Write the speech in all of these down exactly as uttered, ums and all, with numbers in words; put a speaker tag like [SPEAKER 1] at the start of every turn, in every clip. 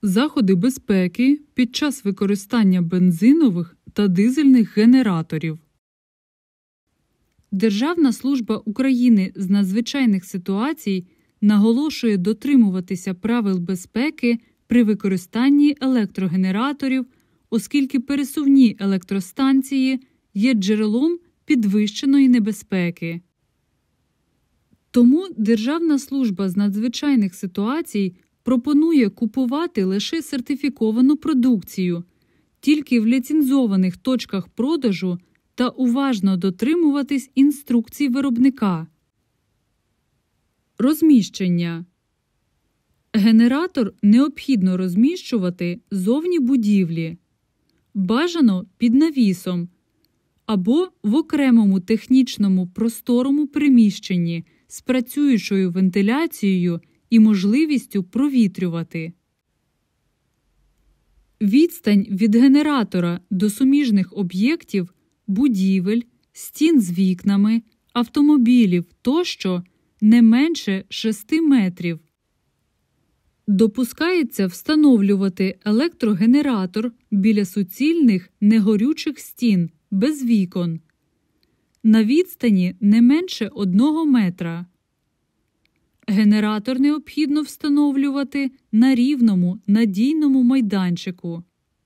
[SPEAKER 1] Заходи безпеки під час використання бензинових та дизельних генераторів. Державна служба України з надзвичайних ситуацій наголошує дотримуватися правил безпеки при використанні електрогенераторів, оскільки пересувні електростанції є джерелом підвищеної небезпеки. Тому Державна служба з надзвичайних ситуацій пропонує купувати лише сертифіковану продукцію, тільки в ліцензованих точках продажу та уважно дотримуватись інструкцій виробника. Розміщення. Генератор необхідно розміщувати зовні будівлі, бажано під навісом або в окремому технічному просторому приміщенні з працюючою вентиляцією і можливістю провітрювати. Відстань від генератора до суміжних об'єктів, будівель, стін з вікнами, автомобілів тощо не менше шести метрів. Допускається встановлювати електрогенератор біля суцільних негорючих стін, без вікон, на відстані не менше одного метра. Генератор необхідно встановлювати на рівному, надійному майданчику.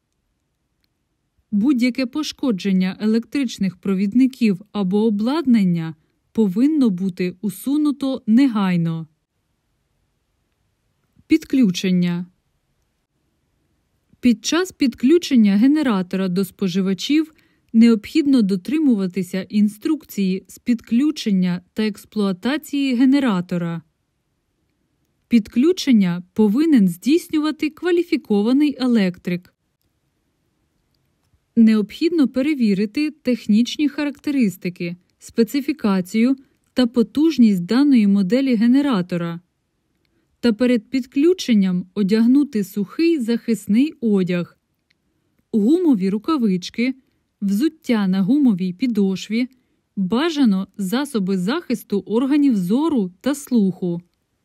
[SPEAKER 1] Будь-яке пошкодження електричних провідників або обладнання повинно бути усунуто негайно. Підключення. Під час підключення генератора до споживачів необхідно дотримуватися інструкції з підключення та експлуатації генератора. Підключення повинен здійснювати кваліфікований електрик. Необхідно перевірити технічні характеристики, специфікацію та потужність даної моделі генератора. Та перед підключенням одягнути сухий захисний одяг, гумові рукавички, взуття на гумовій підошві, бажано засоби захисту органів зору та слуху.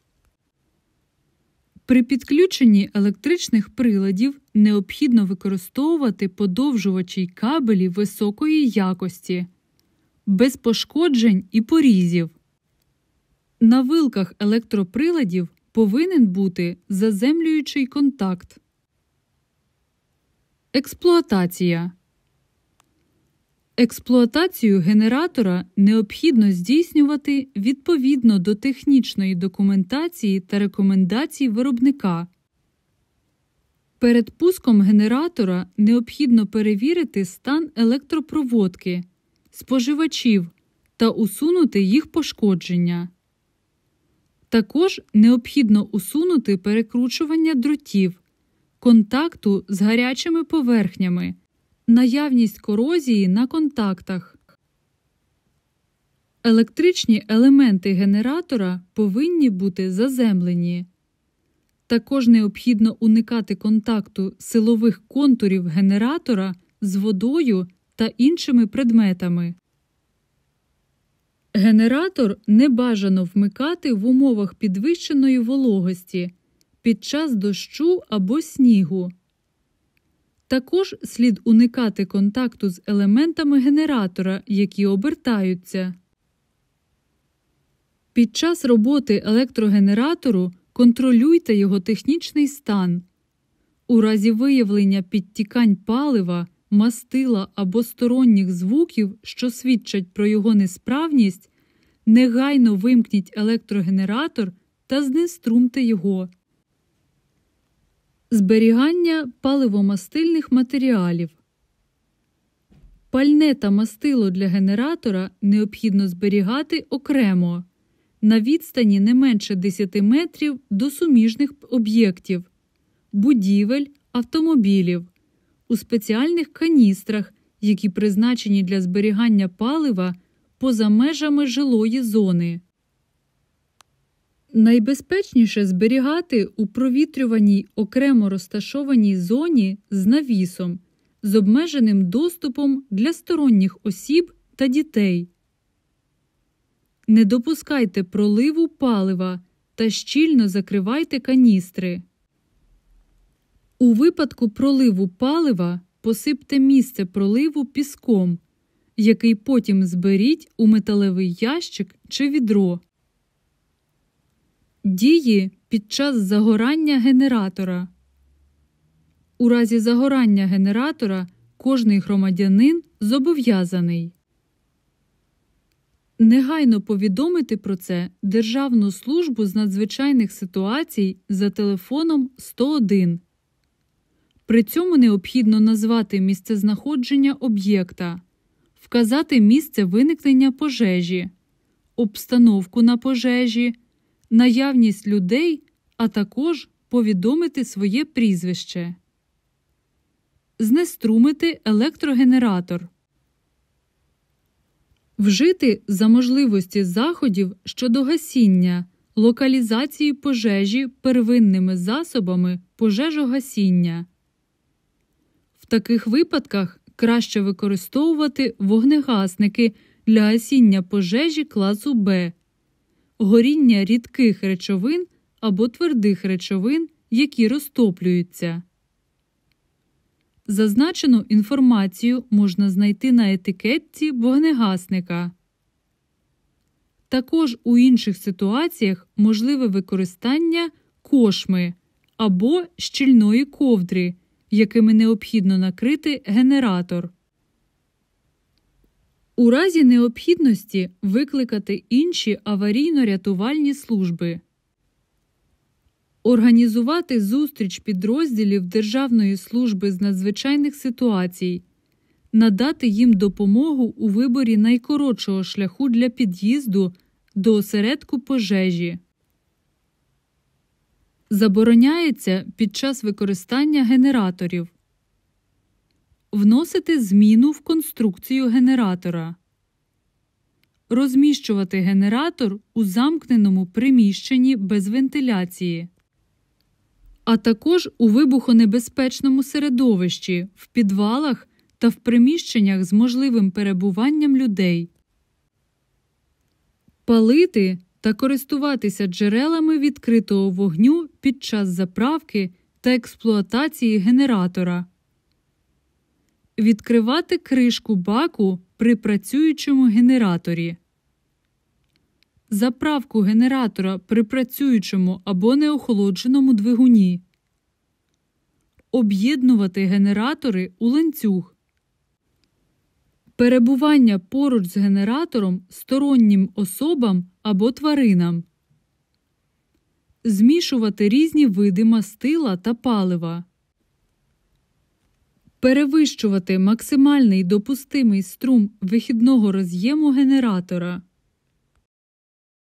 [SPEAKER 1] При підключенні електричних приладів необхідно використовувати подовжувачі й кабелі високої якості, без пошкоджень і порізів. На вилках електроприладів повинен бути заземлюючий контакт. Експлуатація. Експлуатацію генератора необхідно здійснювати відповідно до технічної документації та рекомендацій виробника. Перед пуском генератора необхідно перевірити стан електропроводки, споживачів та усунути їх пошкодження. Також необхідно усунути перекручування дротів, контакту з гарячими поверхнями, наявність корозії на контактах. Електричні елементи генератора повинні бути заземлені. Також необхідно уникати контакту силових контурів генератора з водою та іншими предметами. Генератор не бажано вмикати в умовах підвищеної вологості, під час дощу або снігу. Також слід уникати контакту з елементами генератора, які обертаються. Під час роботи електрогенератору контролюйте його технічний стан. У разі виявлення підтікань палива, мастила або сторонніх звуків, що свідчать про його несправність, негайно вимкніть електрогенератор та знеструмте його. Зберігання паливомастильних матеріалів. Пальне та мастило для генератора необхідно зберігати окремо, на відстані не менше десяти метрів до суміжних об'єктів, будівель, автомобілів, у спеціальних каністрах, які призначені для зберігання палива поза межами жилої зони. Найбезпечніше зберігати у провітрюваній окремо розташованій зоні з навісом, з обмеженим доступом для сторонніх осіб та дітей. Не допускайте проливу палива та щільно закривайте каністри. У випадку проливу палива посипте місце проливу піском, який потім зберіть у металевий ящик чи відро. Дії під час загорання генератора. У разі загорання генератора кожний громадянин зобов'язаний негайно повідомити про це Державну службу з надзвичайних ситуацій за телефоном сто один. При цьому необхідно назвати місцезнаходження об'єкта, вказати місце виникнення пожежі, обстановку на пожежі, наявність людей, а також повідомити своє прізвище. Знеструмити електрогенератор. Вжити за можливості заходів щодо гасіння, локалізації пожежі первинними засобами пожежогасіння. В таких випадках краще використовувати вогнегасники для гасіння пожежі класу Б, горіння рідких речовин або твердих речовин, які розтоплюються. Зазначену інформацію можна знайти на етикетці вогнегасника. Також у інших ситуаціях можливе використання кошми або щільної ковдри, якими необхідно накрити генератор. У разі необхідності викликати інші аварійно-рятувальні служби. Організувати зустріч підрозділів Державної служби з надзвичайних ситуацій, надати їм допомогу у виборі найкоротшого шляху для під'їзду до осередку пожежі. Забороняється під час використання генераторів вносити зміну в конструкцію генератора, розміщувати генератор у замкненому приміщенні без вентиляції, а також у вибухонебезпечному середовищі, в підвалах та в приміщеннях з можливим перебуванням людей. Палити та користуватися джерелами відкритого вогню під час заправки та експлуатації генератора. Відкривати кришку баку при працюючому генераторі. Заправку генератора при працюючому або неохолодженому двигуні. Об'єднувати генератори у ланцюг. Перебування поруч з генератором стороннім особам або тваринам. Змішувати різні види мастила та палива. Перевищувати максимальний допустимий струм вихідного роз'єму генератора.